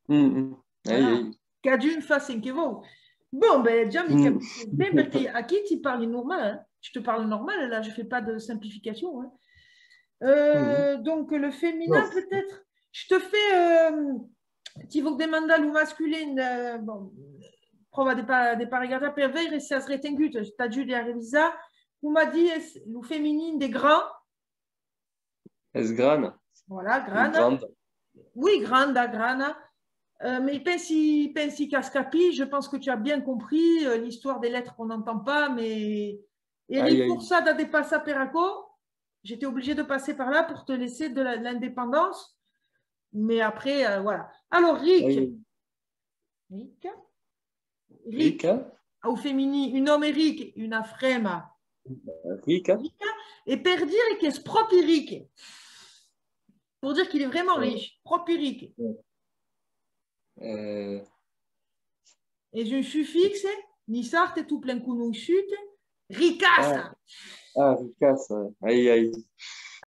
Mm. Aïe, Voilà. aïe. Cadune face en kevo. Bon, ben, Gianni, Mm. ben, perché à qui tu parles normal, hein? Je te parle normal, là, je ne fais pas de simplification. Hein. Mm. Donc, le féminin, Non. peut-être. Je te fais, ti vou demandar le masculin, bon, prova de parigata per vedere se has retengut, t'as dû les réviser. On m'a dit le féminin des grands, Esgrana voilà, ou grana. grande. Oui, granda, grana. Mais pensi Cascapi, je pense que tu as bien compris l'histoire des lettres qu'on n'entend pas, mais Aïe, Eric aïe. Poursada de Passa Peraco, j'étais obligée de passer par là pour te laisser de l'indépendance. Mais après, voilà. Alors, Aïe, Rick, aïe. Rick, Rick, Rica. au féminin, une homme Rick, une frema, Rica. Rick, et per dire que est propre Rick, pour dire qu'il est vraiment Euh, riche, propre Rick. euh, Et un suffixe, ni sarte tout plein conosciute, ah, ricassa. ah, Rica, ça. Aïe, aïe.